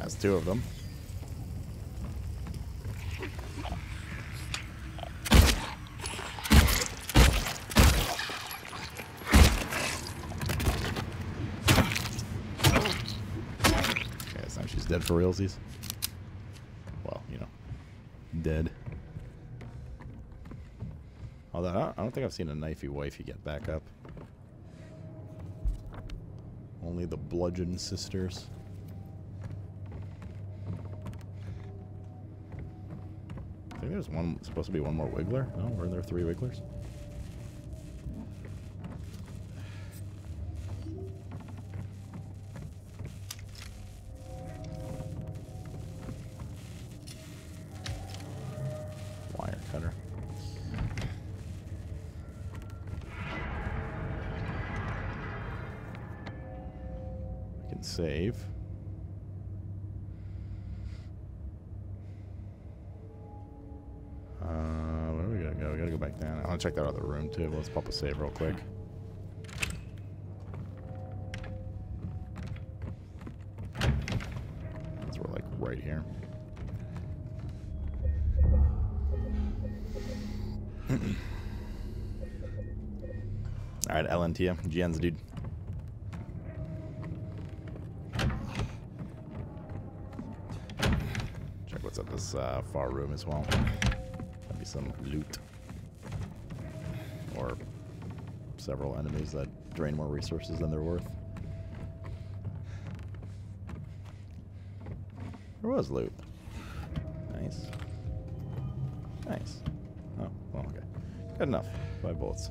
Has 2 of them. Okay, this time she's dead for realsies. Well, you know, dead. Although, I don't think I've seen a knifey wifey get back up. Only the bludgeon sisters. I think there's supposed to be one more wiggler. No, were there 3 wigglers? Wire cutter. I can save. Where are we gonna go? We gotta go back down. I wanna check that other room too. Let's pop a save real quick. So we're like right here. Alright, LNT, GN's dude. Check what's up this far room as well. Maybe some loot. Or several enemies that drain more resources than they're worth. There was loot. Nice. Nice. Oh, well, okay. Good enough. 5 bullets.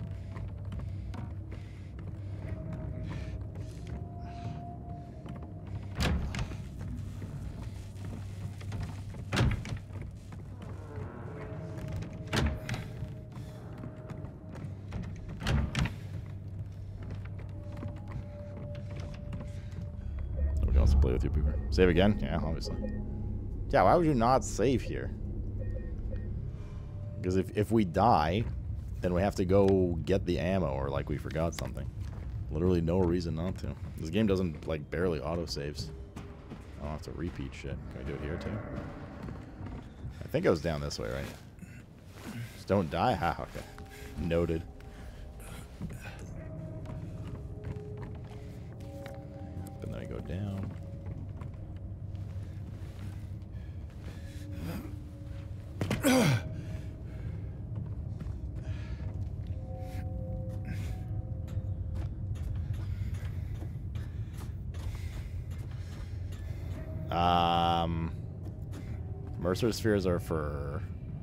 Nobody wants to play with you, Boomer. Save again? Yeah, obviously. Yeah, why would you not save here? Because if we die, then we have to go get the ammo, or like we forgot something. Literally no reason not to. This game doesn't, like, barely auto-saves. I don't have to repeat shit. Can we do it here, too? I think it was down this way, right? Just don't die? Ha, okay. Noted. And then I go down. Mercer spheres are for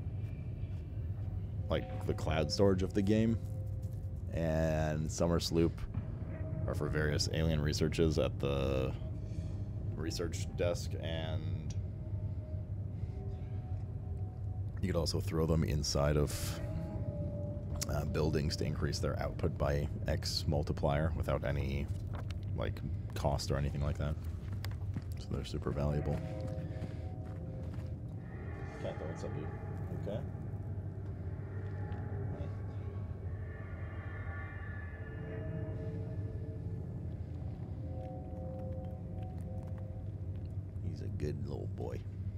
like the cloud storage of the game, and Summer Sloop are for various alien researches at the research desk, and you could also throw them inside of buildings to increase their output by X multiplier without any like cost or anything like that. So they're super valuable. Cat, what's up, dude? Okay. He's a good little boy.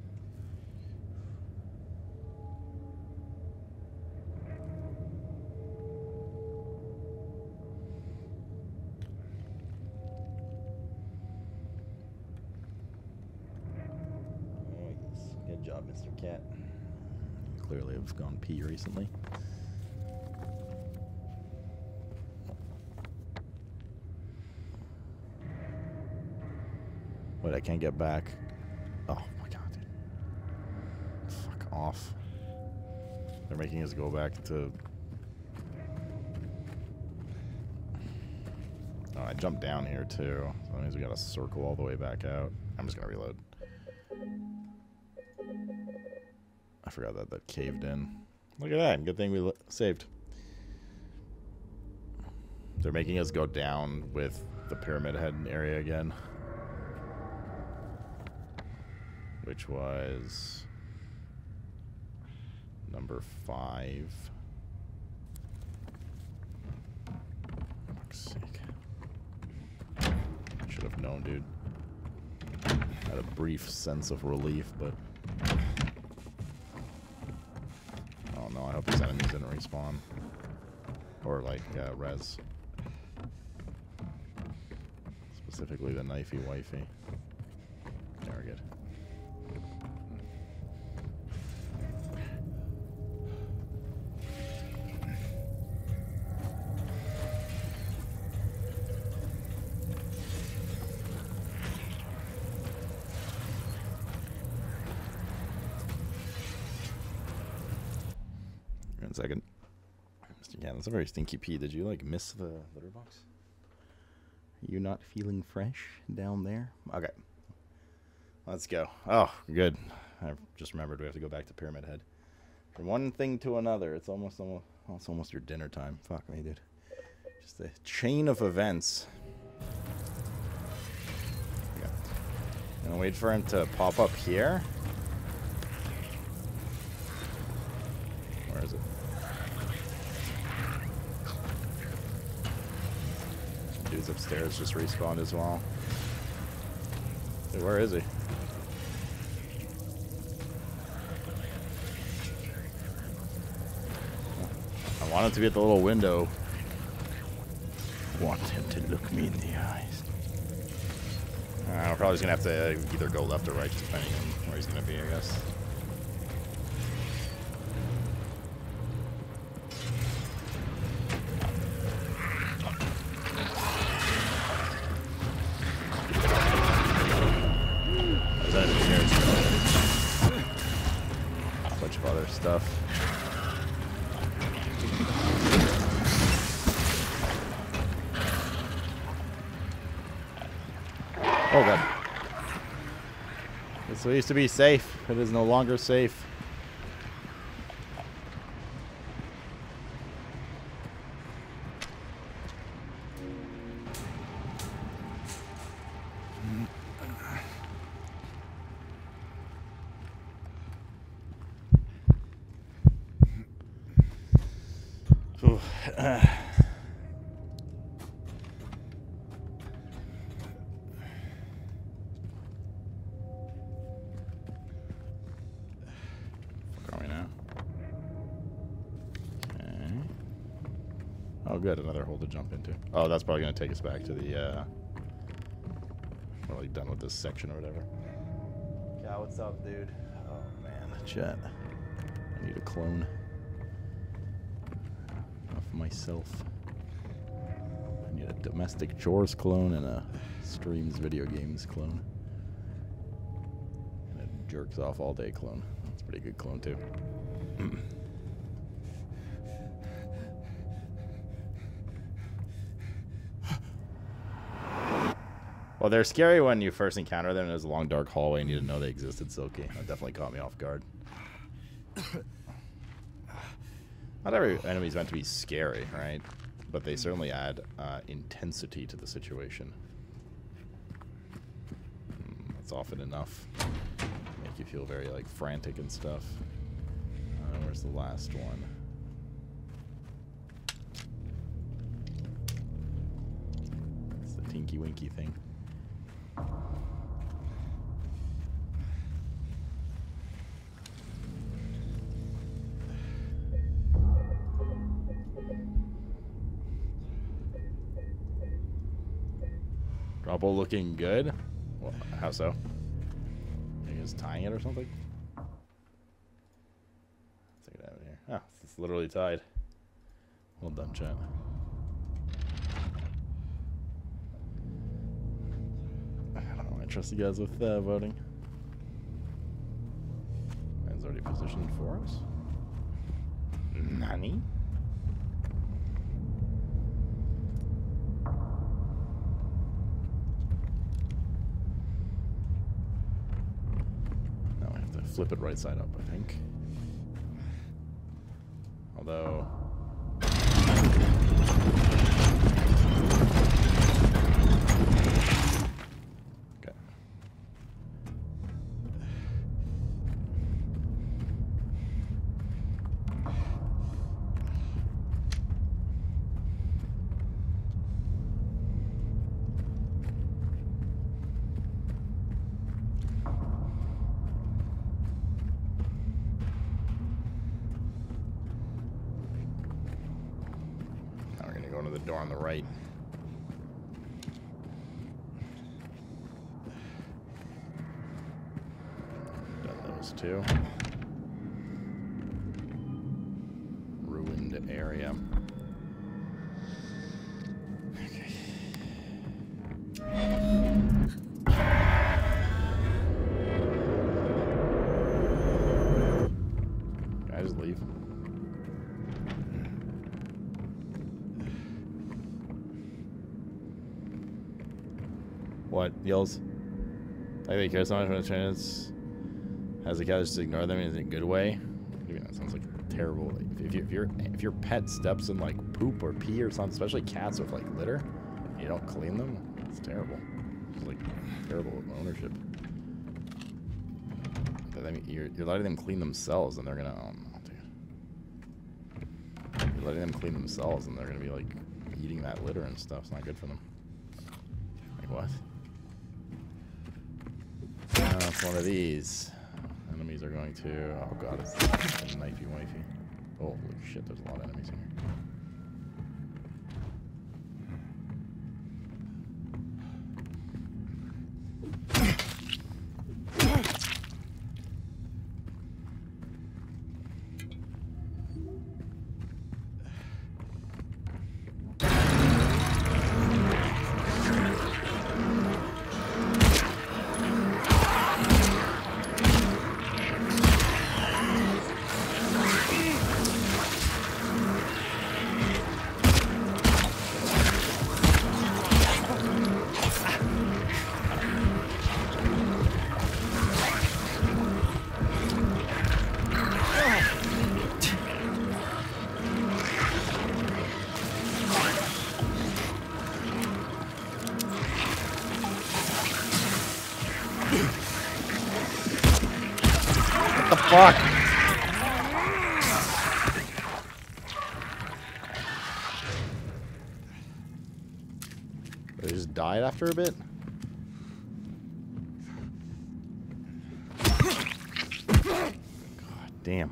Good job, Mr. Cat. You clearly have gone pee recently. Wait, I can't get back. Oh my god, dude. Fuck off. They're making us go back to... Oh, I jumped down here too. So that means we gotta circle all the way back out. I'm just gonna reload. I forgot that caved in. Look at that. Good thing we saved. They're making us go down with the pyramid head area again. Which was number 5. For fuck's sake. Should have known, dude. Had a brief sense of relief, but... Oh no, I hope these enemies didn't respawn. Or, like, res. Specifically the knifey wifey. Yeah, we're good. One second. Mr. Cat, that's a very stinky pee. Did you, like, miss the litter box? Are you not feeling fresh down there? Okay. Let's go. Oh, good. I just remembered we have to go back to Pyramid Head. From one thing to another. It's almost your dinner time. Fuck me, dude. Just a chain of events. Okay. Gonna wait for him to pop up here. Where is it? Dude's upstairs just respawned as well. Dude, where is he? I want him to be at the little window. Want him to look me in the eyes. We're probably just gonna have to either go left or right, depending on where he's gonna be, I guess. Stuff. Oh god. This used to be safe. It is no longer safe. Oh, good. Another hole to jump into. Oh, that's probably going to take us back to the, we're like done with this section or whatever. Yeah, what's up, dude? Oh, man. Chat. I need a clone of myself. I need a domestic chores clone and a streams video games clone. And a jerks off all day clone. That's a pretty good clone, too. Well, they're scary when you first encounter them. There's a long, dark hallway, and you didn't know they existed, Silky. That definitely caught me off guard. Not every enemy is meant to be scary, right? But they certainly add intensity to the situation. That's often enough. Make you feel very, like, frantic and stuff. Where's the last one? It's the Tinky Winky thing. Trouble looking good? Well, how so? Are you just tying it or something? Let's take it out of here. Oh, it's literally tied. Well done, chat. I don't know. I trust you guys with voting. Man's already positioned for us. Nani? Now I have to flip it right side up, I think. Although... Door on the right. Done those two. Ruined area. Okay. Can I just leave? What? Yells? I think they care so much when the chance has the cat just ignore them in a good way. That sounds like terrible. Like, if your pet steps in like poop or pee or something, especially cats with like litter, and you don't clean them, it's terrible. It's like terrible ownership. But I mean, you're letting them clean themselves, and they're gonna. Oh no, dude. You're letting them clean themselves, and they're gonna be like eating that litter and stuff. It's not good for them. Like what? It's one of these. Enemies are going to. Oh god, it's a knifey wifey. Holy shit, there's a lot of enemies in here. Fuck! They just died after a bit? God damn.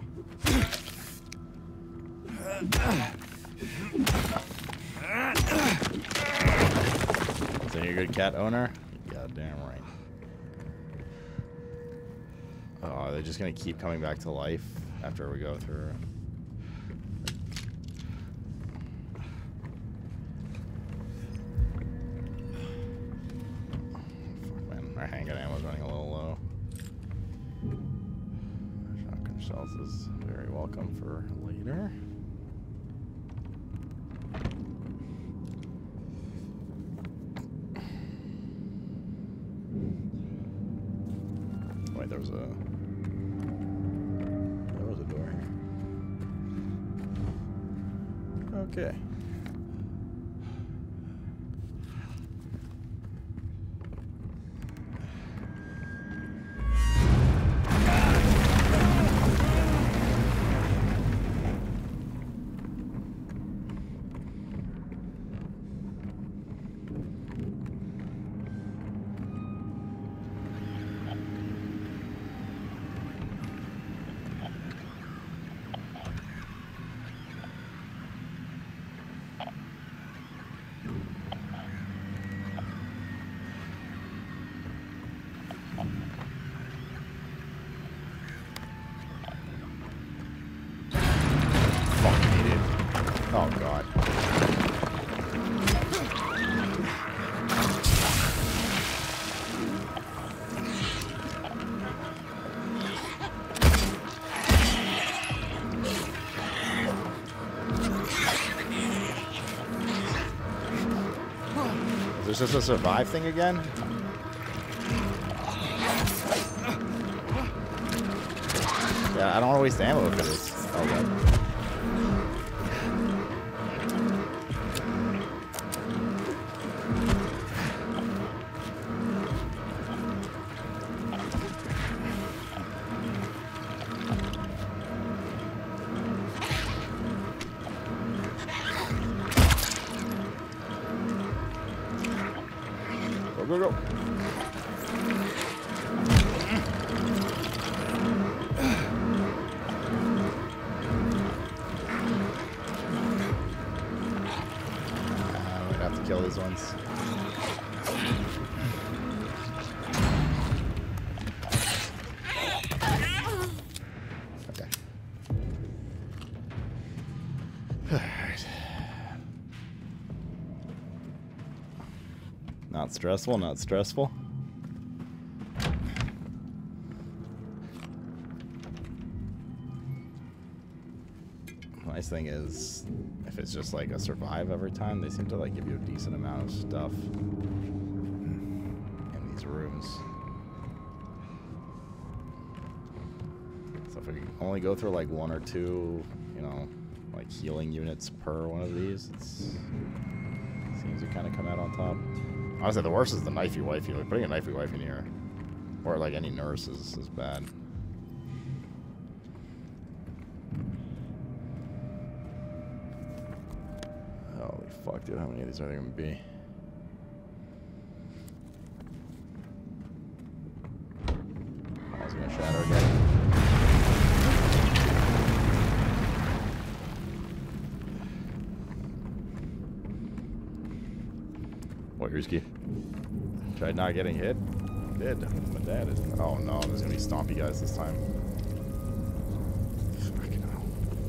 So you're a good cat owner? Goddamn right. Oh, are they just gonna keep coming back to life after we go through? Fuck, man. Our handgun ammo's running a little low. Shotgun shells is very welcome for later. Wait, there was a door here. Okay. Oh god. Is this just a survive thing again? Yeah, I don't want to waste ammo for this. Oh god. Go, go, go. those ones. Okay. Alright. Not stressful, not stressful. Nice thing is, if it's just like a survive every time, they seem to like give you a decent amount of stuff in these rooms. So if we only go through like 1 or 2, you know, like healing units per one of these, it seems to kind of come out on top. Honestly, the worst is the knifey wifey. Like putting a knifey wifey in here, or like any nurse is bad. Holy fuck, dude, how many of these are there gonna be? I was gonna shadow again. What, Husky? Tried not getting hit? Did. My dad is. Oh no, there's gonna be stompy guys this time. Fucking hell.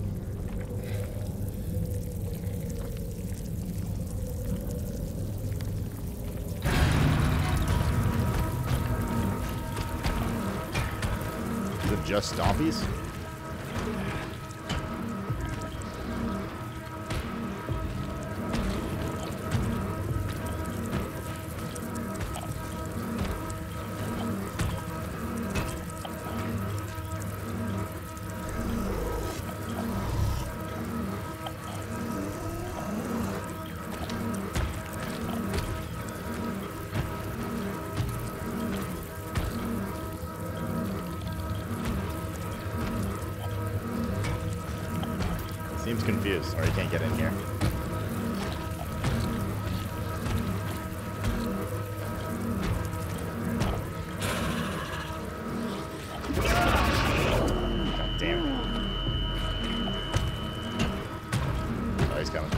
Is it just stompies? Seems confused, or he can't get in here. God damn it. Oh, he's coming.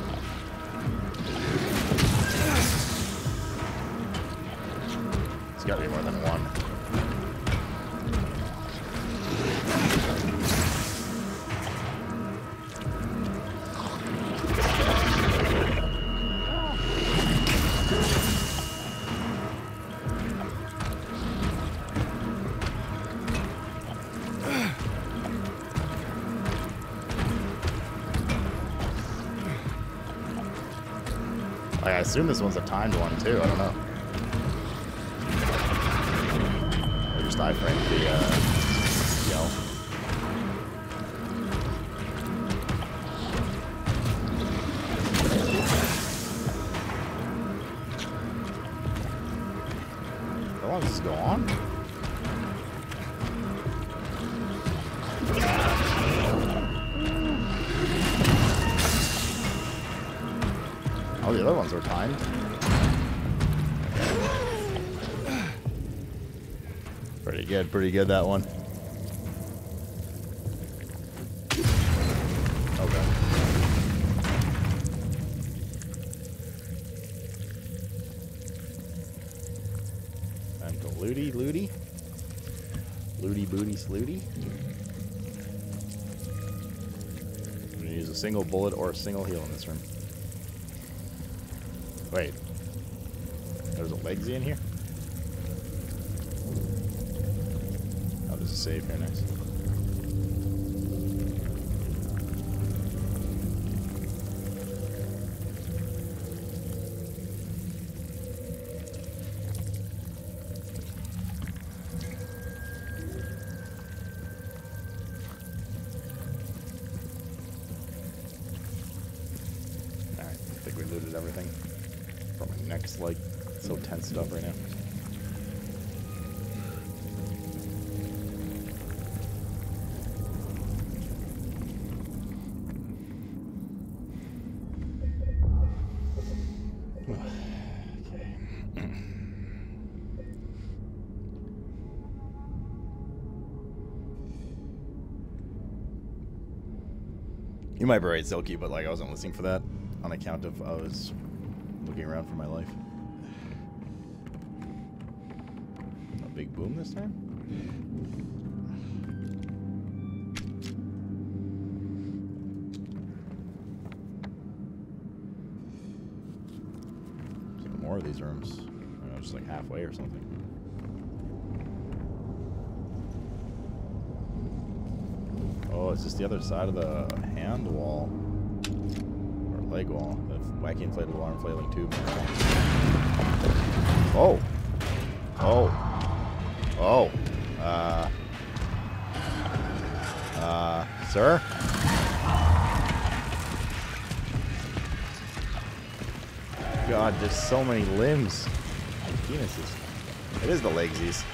It's gotta be more than one. I assume this one's a timed one too. I don't know. Or just iframe the yell. How long does this go on? Oh, the other ones are timed. Pretty good that one. Okay. Time to looty. Looty booty slooty. I'm gonna use a single bullet or a single heal in this room. Wait. There's a legsy in here? Oh, there's a save here next. Alright, I think we looted everything. My neck's like so tensed up right now. Okay. You might be right, Silky, but like I wasn't listening for that on account of I was Looking around for my life. A big boom this time? Some more of these rooms. I don't know, just like halfway or something. Oh, it's just the other side of the hand wall. Or leg wall. The wacky inflatable arm flailing tube. Oh! Oh! Oh! Sir? God, there's so many limbs. Penises. It is the legsies.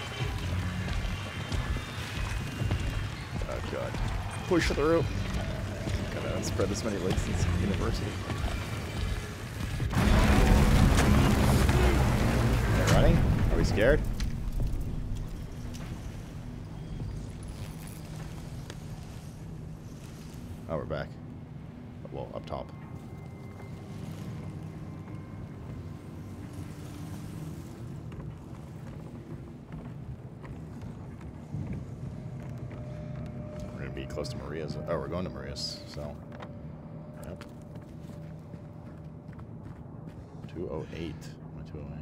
Oh, God. Push through. Gotta spread this many legs since university. Are they running? Are we scared? Oh, we're back. Well, up top. We're gonna be close to Maria's. Oh, we're going to Maria's, so. Yep. 208. 208.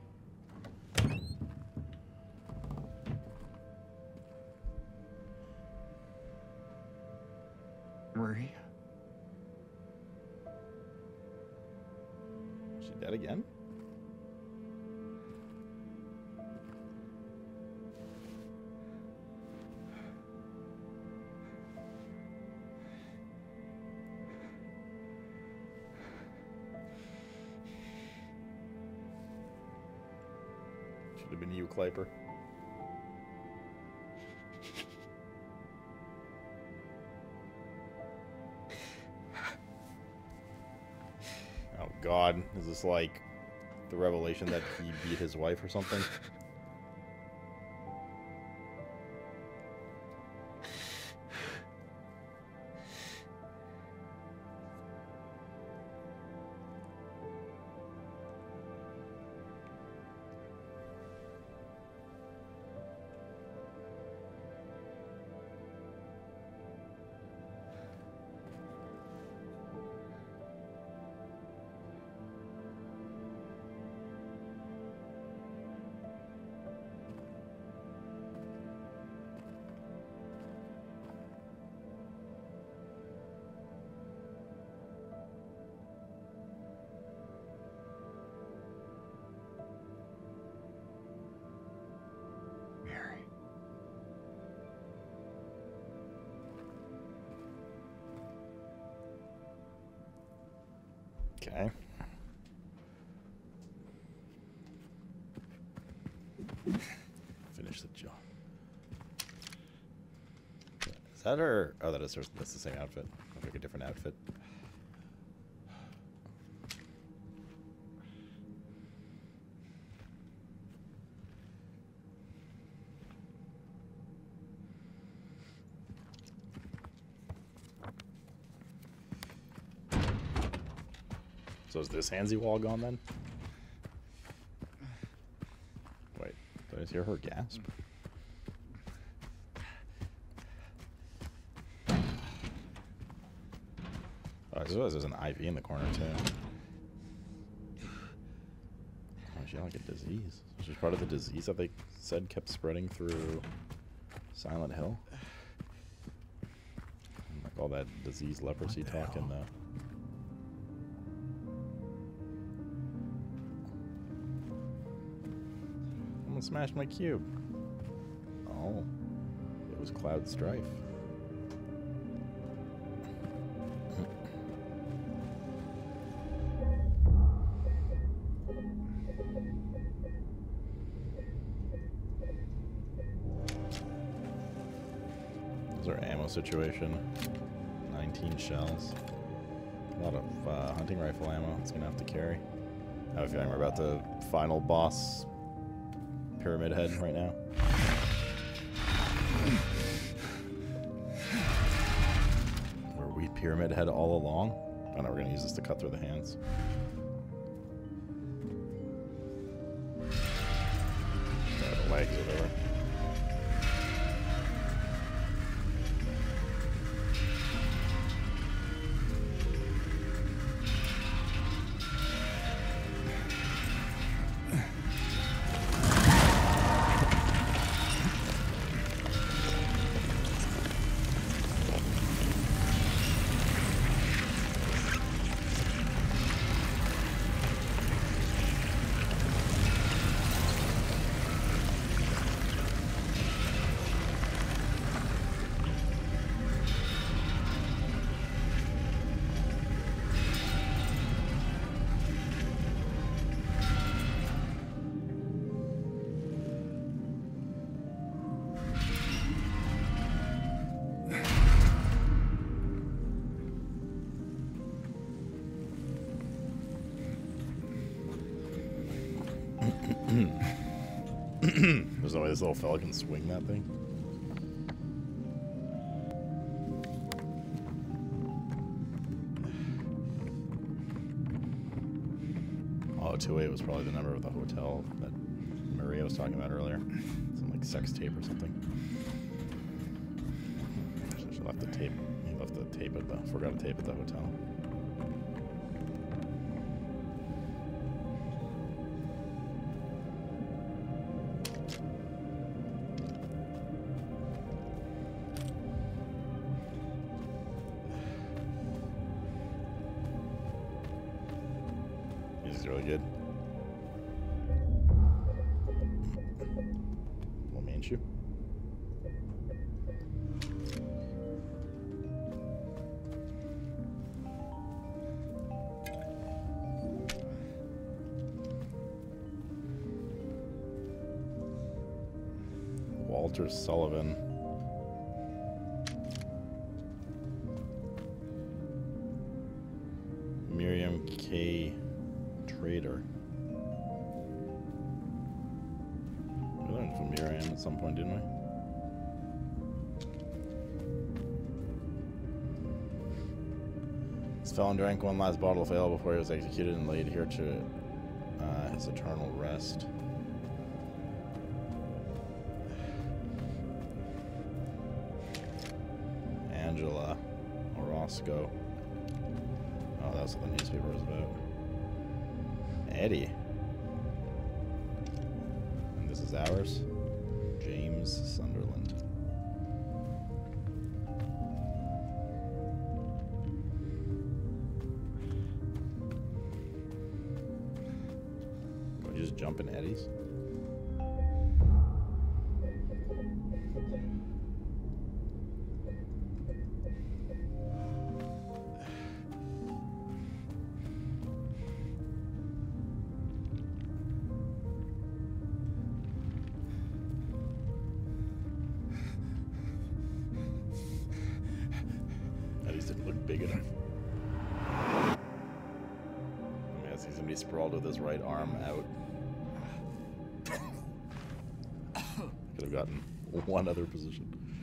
Maria? Is she dead again? Should have been you, Kleiper. Oh God, is this like the revelation that he beat his wife or something? Mary. Okay. Finish the job. Is that her? Oh, that is her. That's the same outfit. Looks like a different outfit. So is this handsy wall gone then? Wait, did I just hear her gasp? Oh, I suppose there's an IV in the corner too. Oh, she had like a disease. She's part of the disease that they said kept spreading through Silent Hill. Like all that disease leprosy talk in the... Someone smashed my cube. Oh. It was Cloud Strife. There's our ammo situation. 19 shells. A lot of hunting rifle ammo it's gonna have to carry. I have a feeling we're about the final boss Pyramid Head right now. Were we Pyramid Head all along? Oh no, we're gonna use this to cut through the hands. I'll exit over. There's no way this little fella can swing that thing. Oh, 2A was probably the number of the hotel that Maria was talking about earlier. Some like sex tape or something. She left the tape. He left the tape at the. Forgot a tape at the hotel. Really good. Well, main shoe. Walter Sullivan. Miriam K. Trader. We learned from Miriam at some point, didn't we? This felon drank one last bottle of ale before he was executed and laid here to his eternal rest. Angela Orozco. Oh, that's what the newspaper was about. Eddie. And this is ours. James Sunderland. Can we just jump in Eddie's? Didn't look big enough. I mean, I see somebody sprawled with his right arm out. Could have gotten one other position.